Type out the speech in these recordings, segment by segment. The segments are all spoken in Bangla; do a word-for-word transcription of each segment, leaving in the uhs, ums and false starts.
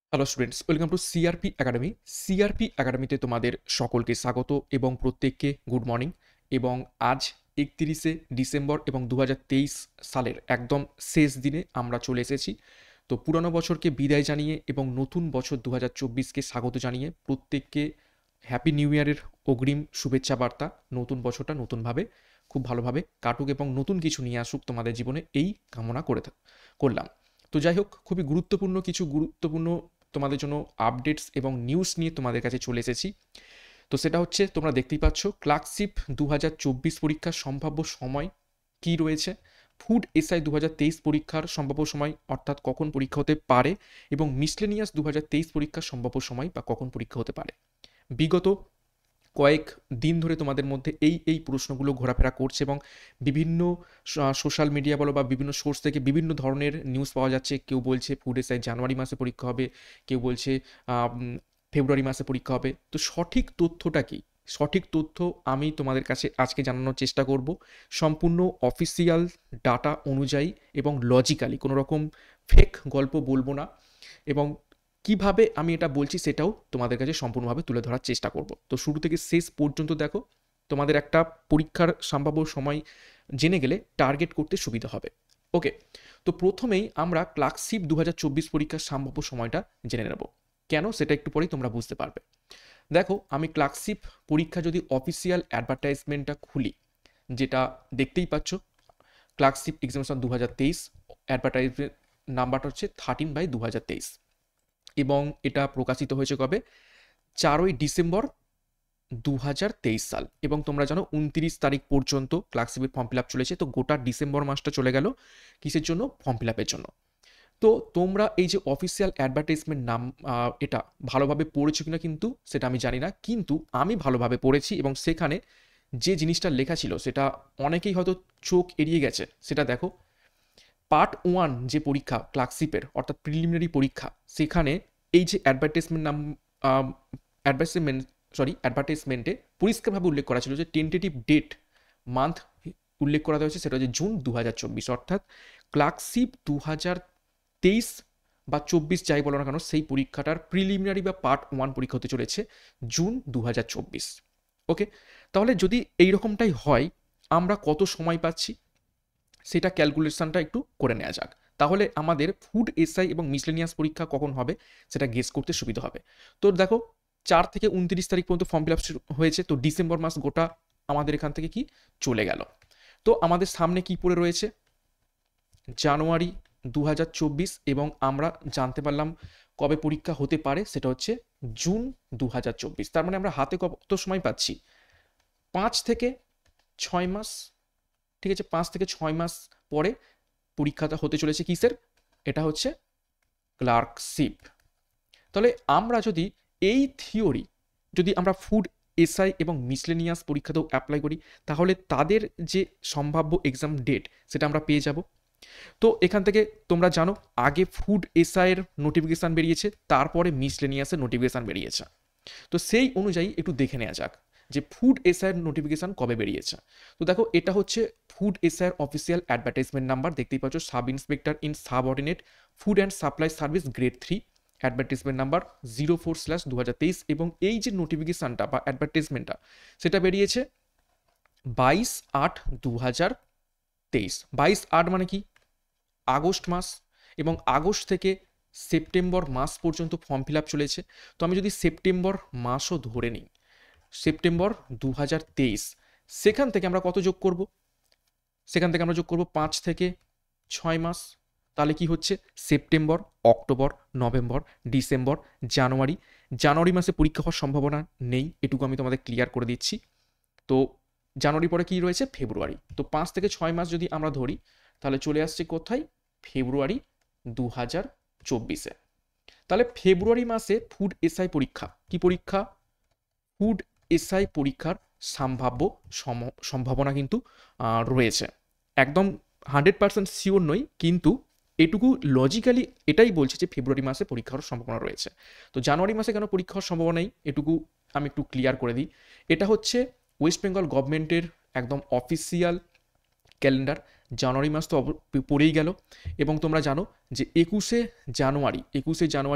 Hello students, welcome to CRP academy. CRP একাডেমিতে তোমাদের সকলকে স্বাগত এবং প্রত্যেককে গুড মর্নিং। এবং আজ একত্রিশে ডিসেম্বর এবং দু হাজার তেইশ সালের একদম শেষ দিনে আমরা চলে এসেছি। তো পুরনো বছরকে বিদায় জানিয়ে এবং নতুন বছর দু হাজার চব্বিশকে স্বাগত জানিয়ে প্রত্যেককে হ্যাপি নিউ ইয়ারের অগ্রিম শুভেচ্ছা বার্তা। নতুন বছরটা নতুনভাবে খুব ভালোভাবে কাটুক এবং নতুন কিছু নিয়ে আসুক তোমাদের জীবনে, এই কামনা করে থা- করলাম। তো যাই হোক, খুবই গুরুত্বপূর্ণ কিছু গুরুত্বপূর্ণ তোমাদের জন্য আপডেটস এবং নিউজ নিয়ে তোমাদের কাছে চলে এসেছি। তো সেটা হচ্ছে, তোমরা দেখতেই পাচ্ছ ক্লার্কশিপ দু হাজার চব্বিশ পরীক্ষার সম্ভাব্য সময় কি রয়েছে, ফুড এসআই দু হাজার তেইশ পরীক্ষার সম্ভাব্য সময় অর্থাৎ কখন পরীক্ষা হতে পারে, এবং মিসলেনিয়াস দু হাজার তেইশ পরীক্ষার সম্ভাব্য সময় বা কখন পরীক্ষা হতে পারে। বিগত কয়েক দিন ধরে তোমাদের মধ্যে এই এই প্রশ্নগুলো ঘোরাফেরা করছে এবং বিভিন্ন সোশ্যাল মিডিয়া বলো বা বিভিন্ন সোর্স থেকে বিভিন্ন ধরনের নিউজ পাওয়া যাচ্ছে। কেউ বলছে ফুড এসআই জানুয়ারি মাসে পরীক্ষা হবে, কেউ বলছে আম, ফেব্রুয়ারি মাসে পরীক্ষা হবে। তো সঠিক তথ্যটা কি, সঠিক তথ্য আমি তোমাদের কাছে আজকে জানানোর চেষ্টা করব, সম্পূর্ণ অফিসিয়াল ডাটা অনুযায়ী এবং লজিক্যালি, কোনো রকম ফেক গল্প বলবো না। এবং কিভাবে আমি এটা বলছি সেটাও তোমাদের কাছে সম্পূর্ণভাবে তুলে ধরার চেষ্টা করব। তো শুরু থেকে শেষ পর্যন্ত দেখো, তোমাদের একটা পরীক্ষার সম্ভাব্য সময় জেনে গেলে টার্গেট করতে সুবিধা হবে। ওকে, তো প্রথমেই আমরা ক্লার্কশিপ দু হাজার চব্বিশ পরীক্ষার সম্ভাব্য সময়টা জেনে নেব। কেন সেটা একটু পরেই তোমরা বুঝতে পারবে। দেখো, আমি ক্লার্কশিপ পরীক্ষা যদি অফিসিয়াল অ্যাডভার্টাইজমেন্টটা খুলি, যেটা দেখতেই পাচ্ছ, ক্লার্কশিপ এক্সামিনেশন দু হাজার তেইশ অ্যাডভার্টাইজমেন্ট নাম্বারটা হচ্ছে থার্টিন বাই দু হাজার তেইশ, এবং এটা প্রকাশিত হয়েছে কবে, চারই ডিসেম্বর দু হাজার তেইশ সাল। এবং তোমরা জানো উনত্রিশ তারিখ পর্যন্ত ক্লার্কশিপের ফর্ম ফিল আপ চলেছে। তো গোটা ডিসেম্বর মাসটা চলে গেল কিসের জন্য, ফর্ম ফিল আপের জন্য। তো তোমরা এই যে অফিসিয়াল অ্যাডভার্টাইজমেন্ট নাম, আহ, এটা ভালোভাবে পড়েছো কিনা কিন্তু সেটা আমি জানি না, কিন্তু আমি ভালোভাবে পড়েছি এবং সেখানে যে জিনিসটা লেখা ছিল সেটা অনেকেই হয়তো চোখ এড়িয়ে গেছে। সেটা দেখো, পার্ট ওয়ান যে পরীক্ষা ক্লার্কশিপের অর্থাৎ প্রিলিমিনারি পরীক্ষা, সেখানে এই যে অ্যাডভার্টাইজমেন্ট নাম, অ্যাডভার্টাইজমেন্ট সরি অ্যাডভার্টাইজমেন্টে পরিষ্কারভাবে উল্লেখ করা ছিল যে টেন্টেটিভ ডেট মান্থ উল্লেখ করা হয়েছে, সেটা হচ্ছে জুন দু হাজার চব্বিশ। অর্থাৎ ক্লার্কশিপ দু হাজার তেইশ বা চব্বিশ যাই বলো না কেন, সেই পরীক্ষাটার প্রিলিমিনারি বা পার্ট ওয়ান পরীক্ষা হতে চলেছে জুন দু হাজার চব্বিশ। ওকে, তাহলে যদি এইরকমটাই হয়, আমরা কত সময় পাচ্ছি সেটা ক্যালকুলেশনটা একটু করে নেওয়া যাক। তাহলে আমাদের ফুড এসআই এবং মিসলেনিয়াস পরীক্ষা কখন হবে সেটা গেস করতে সুবিধা হবে। তো দেখো, চার থেকে উনত্রিশ তারিখ পর্যন্ত ফর্ম ফিল আপ হয়েছে, তো ডিসেম্বর মাস গোটা আমাদের এখান থেকে কি চলে গেল। তো আমাদের সামনে কি পড়ে রয়েছে, জানুয়ারি দু হাজার চব্বিশ, এবং আমরা জানতে পারলাম কবে পরীক্ষা হতে পারে, সেটা হচ্ছে জুন দু হাজার চব্বিশ। তার মানে আমরা হাতে কত সময় পাচ্ছি, পাঁচ থেকে ছয় মাস। ঠিক আছে, পাঁচ থেকে ছয় মাস পরে পরীক্ষাটা হতে চলেছে কিসের, এটা হচ্ছে ক্লার্কশিপ। তাহলে আমরা যদি এই থিওরি যদি আমরা ফুড এসআই এবং মিসলেনিয়াস পরীক্ষাতেও অ্যাপ্লাই করি, তাহলে তাদের যে সম্ভাব্য এক্সাম ডেট সেটা আমরা পেয়ে যাব। তো এখান থেকে তোমরা জানো, আগে ফুড এসআইয়ের নোটিফিকেশান বেরিয়েছে, তারপরে মিসলেনিয়াসের নোটিফিকেশান বেরিয়েছে। তো সেই অনুযায়ী একটু দেখে নেওয়া যাক যে ফুড এসআইয়ের নোটিফিকেশান কবে বেরিয়েছে। তো দেখো, এটা হচ্ছে ফুড এসআইয়ের অফিসিয়াল অ্যাডভার্টাইজমেন্ট নাম্বার, দেখতেই পাচ্ছ, sub inspector in subordinate food and supply service grade three, advertisement number zero four slash দু হাজার তেইশ। এবং এই যে নোটিফিকেশানটা বা অ্যাডভার্টাইজমেন্টটা সেটা বেরিয়েছে বাইশ আট দু হাজার তেইশ। বাইশ আট মানে কি, আগস্ট মাস। এবং আগস্ট থেকে সেপ্টেম্বর মাস পর্যন্ত ফর্ম ফিল আপ চলেছে। তো আমি যদি সেপ্টেম্বর মাসও ধরে নিই, সেপ্টেম্বর দু হাজার তেইশ, সেখান থেকে আমরা কত যোগ করব, সেখান থেকে আমরা যোগ করব পাঁচ থেকে ছয় মাস। তাহলে কি হচ্ছে, September, October, November, December, January. January মাসে পরীক্ষা হওয়ার সম্ভাবনা নেই, এটুকু আমি তোমাদের ক্লিয়ার করে দিচ্ছি। তো জানুয়ারি পরে কি রয়েছে, ফেব্রুয়ারি। তো পাঁচ থেকে ছয় মাস যদি আমরা ধরি, তাহলে চলে আসছে কোথায়, ফেব্রুয়ারি দু হাজার চব্বিশে। তাহলে ফেব্রুয়ারি মাসে ফুড এসআই পরীক্ষা, কি পরীক্ষা, ফুড এসআই পরীক্ষার সম্ভাব্য সম্ভাবনা কিন্তু রয়েছে। একদম হান্ড্রেড পার্সেন্ট শিওর নই, কিন্তু এটুকু লজিক্যালি এটাই বলছে যে ফেব্রুয়ারি মাসে পরীক্ষার সম্ভাবনা রয়েছে। তো জানুয়ারি মাসে কেন পরীক্ষা হওয়ার সম্ভাবনা নেই, এটুকু আমি একটু ক্লিয়ার করে দিই। এটা হচ্ছে ওয়েস্ট বেঙ্গল গভর্নমেন্টের একদম অফিসিয়াল ক্যালেন্ডার। জানুয়ারি মাস তো পড়েই গেল, এবং তোমরা জানো যে একুশে জানুয়ারি একুশে জানুয়ারি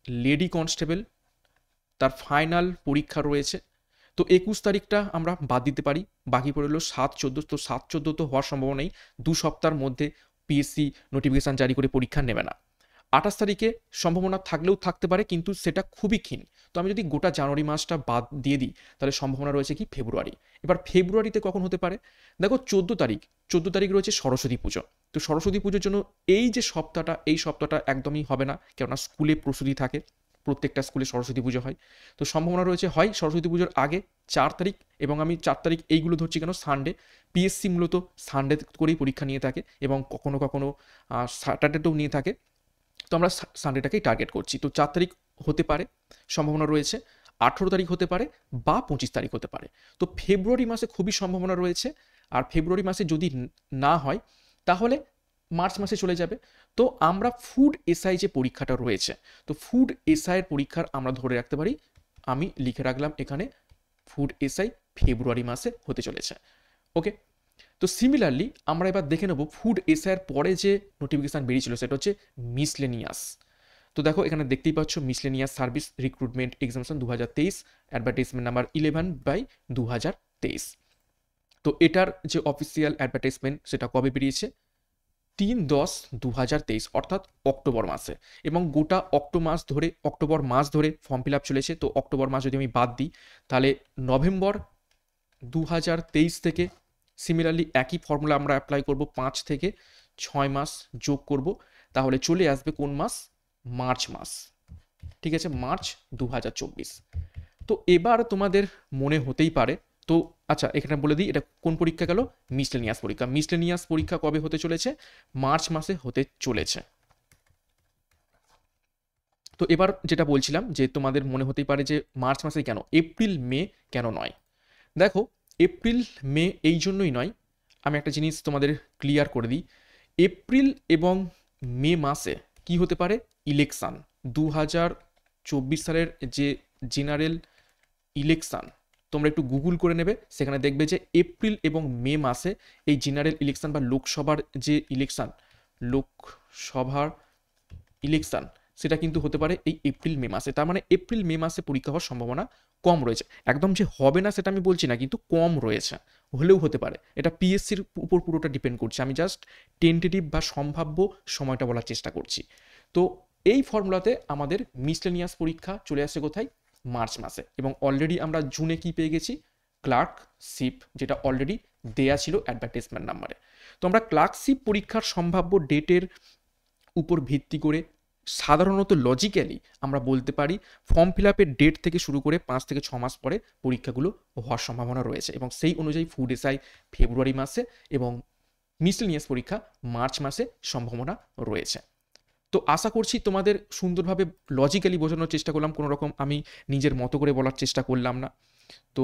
লেডি কনস্টেবল তার ফাইনাল পরীক্ষা রয়েছে। তো একুশ তারিখটা আমরা বাদ দিতে পারি, বাকি পড়ে রইল সাত চোদ্দো। তো সাত চোদ্দো তো হওয়ার সম্ভাবনা নেই, দু সপ্তাহের মধ্যে পিএসসি নোটিফিকেশান জারি করে পরীক্ষা নেবে না। আঠাশ তারিখে সম্ভাবনা থাকলেও থাকতে পারে, কিন্তু সেটা খুবই ক্ষীণ। তো আমি যদি গোটা জানুয়ারি মাসটা বাদ দিয়ে দিই, তাহলে সম্ভাবনা রয়েছে কি ফেব্রুয়ারি। এবার ফেব্রুয়ারিতে কখন হতে পারে? দেখো চোদ্দো তারিখ চোদ্দো তারিখ রয়েছে সরস্বতী পুজো। তো সরস্বতী পুজোর জন্য এই যে সপ্তাহটা, এই সপ্তাহটা একদমই হবে না, কেননা স্কুলে প্রস্তুতি থাকে, প্রত্যেকটা স্কুলে সরস্বতী পুজো হয়। তো সম্ভাবনা রয়েছে হয় সরস্বতী পুজোর আগে চার তারিখ, এবং আমি চার তারিখ এইগুলো ধরছি কেন, সানডে। পিএসসি মূলত সানডে করেই পরীক্ষা নিয়ে থাকে, এবং কখনো কখনো স্যাটারডেতেও নিয়ে থাকে। তো আমরা সানডেটাকেই টার্গেট করছি। তো চার তারিখ হতে পারে, সম্ভাবনা রয়েছে। আঠেরো তারিখ হতে পারে, বা পঁচিশ তারিখ হতে পারে। তো ফেব্রুয়ারি মাসে খুবই সম্ভাবনা রয়েছে। আর ফেব্রুয়ারি মাসে যদি না হয়, তাহলে মার্চ মাসে চলে যাবে। তো আমরা ফুড এসআই যে পরীক্ষাটা রয়েছে, তো ফুড এসআইয়ের পরীক্ষার আমরা ধরে রাখতে পারি, আমি লিখে রাখলাম এখানে, ফুড এসআই ফেব্রুয়ারি মাসে হতে চলেছে। ওকে। তো সিমিলারলি আমরা এবার দেখে নেব ফুড এসআইয়ের পরে যে নোটিফিকেশান বেরিয়েছিল, সেটা হচ্ছে মিসলেনিয়াস। তো দেখো এখানে দেখতেই পাচ্ছ, মিসলেনিয়াস সার্ভিস রিক্রুটমেন্ট এক্সামিনেশন দু হাজার তেইশ, অ্যাডভার্টাইজমেন্ট নাম্বার ইলেভেন বাই দু হাজার তেইশ। তো এটার যে অফিসিয়াল অ্যাডভার্টাইজমেন্ট, সেটা কবে বেরিয়েছে? তিন দশ দু হাজার তেইশ, অর্থাৎ অক্টোবর মাসে। এবং গোটা অক্টোবর মাস ধরে অক্টোবর মাস ধরে ফর্ম ফিল আপ চলেছে। তো অক্টোবর মাস যদি আমি বাদ দিই, তাহলে নভেম্বর দু হাজার তেইশ থেকে সিমিলারলি একই ফর্মুলা আমরা অ্যাপ্লাই করব, পাঁচ থেকে ছয় মাস যোগ করব, তাহলে চলে আসবে কোন মাস? মার্চ মাস। ঠিক আছে, মার্চ দু হাজার চব্বিশ। তো এবার তোমাদের মনে হতেই পারে, তো আচ্ছা এখানে বলে দিই, এটা কোন পরীক্ষা গেল? মিসলেনিয়াস পরীক্ষা। মিসলেনিয়াস পরীক্ষা কবে হতে চলেছে? মার্চ মাসে হতে চলেছে। তো এবার যেটা বলছিলাম, যে তোমাদের মনে হতেই পারে যে মার্চ মাসে কেন, এপ্রিল মে কেন নয়? দেখো এপ্রিল মে এই জন্যই নয়, আমি একটা জিনিস তোমাদের ক্লিয়ার করে দিই। এপ্রিল এবং মে মাসে কি হতে পারে? ইলেকশান। দু হাজার চব্বিশ সালের যে জেনারেল ইলেকশান, তোমরা একটু গুগল করে নেবে, সেখানে দেখবে যে এপ্রিল এবং মে মাসে এই জেনারেল ইলেকশান বা লোকসভার যে ইলেকশান, লোকসভার ইলেকশান সেটা কিন্তু হতে পারে এই এপ্রিল মে মাসে। তার মানে এপ্রিল মে মাসে পরীক্ষা হওয়ার সম্ভাবনা কম রয়েছে। একদম যে হবে না সেটা আমি বলছি না, কিন্তু কম রয়েছে, হলেও হতে পারে। এটা পিএসসির উপর পুরোটা ডিপেন্ড করছে, আমি জাস্ট টেন্টেটিভ বা সম্ভাব্য সময়টা বলার চেষ্টা করছি। তো এই ফর্মুলাতে আমাদের মিসলেনিয়াস পরীক্ষা চলে আসছে কোথায়? মার্চ মাসে। এবং অলরেডি আমরা জুনে কি পেয়ে গেছি? ক্লার্কশিপ, যেটা অলরেডি দেয়া ছিল অ্যাডভার্টাইজমেন্ট নাম্বারে। তো আমরা ক্লার্কশিপ পরীক্ষার সম্ভাব্য ডেটের উপর ভিত্তি করে সাধারণত লজিক্যালি আমরা বলতে পারি, ফর্ম ফিল আপের ডেট থেকে শুরু করে পাঁচ থেকে ছ মাস পরে পরীক্ষাগুলো হওয়ার সম্ভাবনা রয়েছে। এবং সেই অনুযায়ী ফুড এসআই ফেব্রুয়ারি মাসে এবং মিসলেনিয়াস পরীক্ষা মার্চ মাসে সম্ভাবনা রয়েছে। তো আশা করছি তোমাদের সুন্দরভাবে লজিক্যালি বোঝানোর চেষ্টা করলাম, কোনো রকম আমি নিজের মতো করে বলার চেষ্টা করলাম না। তো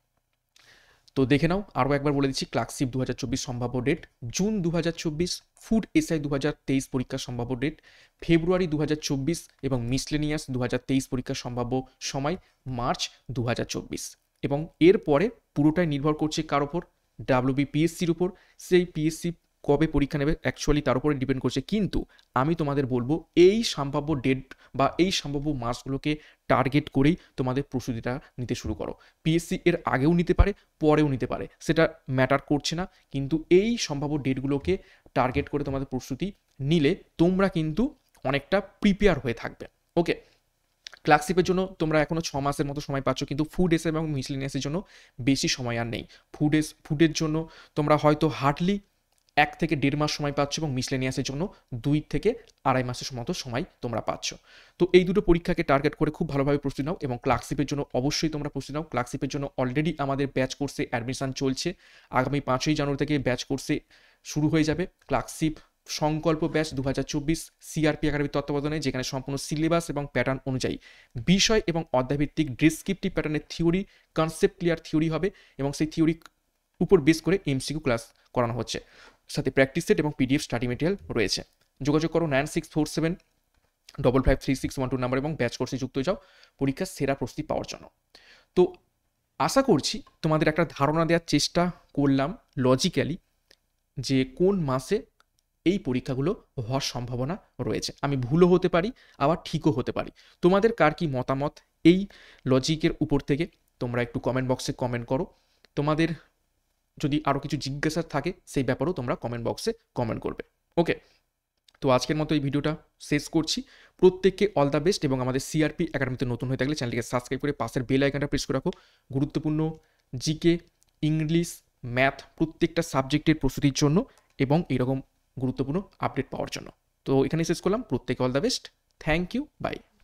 তো দেখে নাও, আরও একবার বলে দিচ্ছি, ক্লার্কশিপ দু হাজার চব্বিশ সম্ভাব্য ডেট জুন দু হাজার চব্বিশ, ফুড এসআই দু হাজার তেইশ পরীক্ষার সম্ভাব্য ডেট ফেব্রুয়ারি দু হাজার চব্বিশ, এবং মিসলেনিয়াস দু হাজার তেইশ পরীক্ষার সম্ভাব্য সময় মার্চ দু হাজার চব্বিশ। এবং এরপরে পুরোটাই নির্ভর করছে কার ওপর? ডাব্লিউবিপিএসসির উপর। সেই পিএসসি কবে পরীক্ষা নেবে অ্যাকচুয়ালি তার উপরে ডিপেন্ড করছে। কিন্তু আমি তোমাদের বলবো, এই সম্ভাব্য ডেট বা এই সম্ভাব্য মাসগুলোকে টার্গেট করেই তোমাদের প্রস্তুতিটা নিতে শুরু করো। পিএসসি এর আগেও নিতে পারে, পরেও নিতে পারে, সেটা ম্যাটার করছে না। কিন্তু এই সম্ভাব্য ডেটগুলোকে টার্গেট করে তোমাদের প্রস্তুতি নিলে তোমরা কিন্তু অনেকটা প্রিপেয়ার হয়ে থাকবে। ওকে। ক্লার্কশিপের জন্য তোমরা এখনো ছ মাসের মতো সময় পাচ্ছ, কিন্তু ফুড এস এবং মিসলেনিয়াসের জন্য বেশি সময় আর নেই। ফুড এস ফুডের জন্য তোমরা হয়তো হার্ডলি এক থেকে দেড় মাস সময় পাচ্ছ, এবং মিসলেনিয়াসের জন্য দুই থেকে আড়াই মাসের মতো সময় তোমরা পাচ্ছ। তো এই দুটো পরীক্ষাকে টার্গেট করে খুব ভালোভাবে প্রস্তুতি নাও, এবং ক্লার্কশিপের জন্য অবশ্যই তোমরা প্রস্তুতি নাও। ক্লার্কশিপের জন্য অলরেডি আমাদের ব্যাচ কোর্সে অ্যাডমিশন চলছে, আগামী পাঁচই জানুয়ারি থেকে ব্যাচ কোর্সে শুরু হয়ে যাবে ক্লার্কশিপ সংকল্প ব্যাচ দু হাজার চব্বিশ সিআরপি একাডেমির তত্ত্বাবধানে, যেখানে সম্পূর্ণ সিলেবাস এবং প্যাটার্ন অনুযায়ী বিষয় এবং অধ্যায়ভিত্তিক ডিসক্রিপটিভ প্যাটার্নের থিওরি, কনসেপ্ট ক্লিয়ার থিওরি হবে, এবং সেই থিওরি উপর বেস করে এমসিকিউ ক্লাস করানো হচ্ছে, সাথে প্র্যাকটিস সেট এবং পিডিএফ স্টাডি মেটেরিয়াল রয়েছে। যোগাযোগ করো nine six four seven double five three six one two number, এবং ব্যাচ কোর্সে যুক্ত হয়ে যাও পরীক্ষার সেরা প্রস্তুতি পাওয়ার জন্য। তো আশা করছি তোমাদের একটা ধারণা দেওয়ার চেষ্টা করলাম লজিক্যালি, যে কোন মাসে এই পরীক্ষাগুলো হওয়ার সম্ভাবনা রয়েছে। আমি ভুলও হতে পারি, আবার ঠিকও হতে পারি। তোমাদের কার কি মতামত এই লজিকের উপর থেকে তোমরা একটু কমেন্ট বক্সে কমেন্ট করো। তোমাদের যদি আরও কিছু জিজ্ঞাসা থাকে সেই ব্যাপারেও তোমরা কমেন্ট বক্সে কমেন্ট করবে। ওকে, তো আজকের মতো এই ভিডিওটা শেষ করছি। প্রত্যেককে অল দ্য বেস্ট, এবং আমাদের সিআরপি একাডেমিতে নতুন হয়ে থাকলে চ্যানেলটিকে সাবস্ক্রাইব করে পাশের বেল আইকনটা প্রেস করে রাখো। গুরুত্বপূর্ণ জিকে, ইংলিশ, ম্যাথ প্রত্যেকটা সাবজেক্টের প্রস্তুতির জন্য এবং এরকম গুরুত্বপূর্ণ আপডেট পাওয়ার জন্য। তো এখানেই শেষ করলাম। প্রত্যেকে all the best. Thank you, by.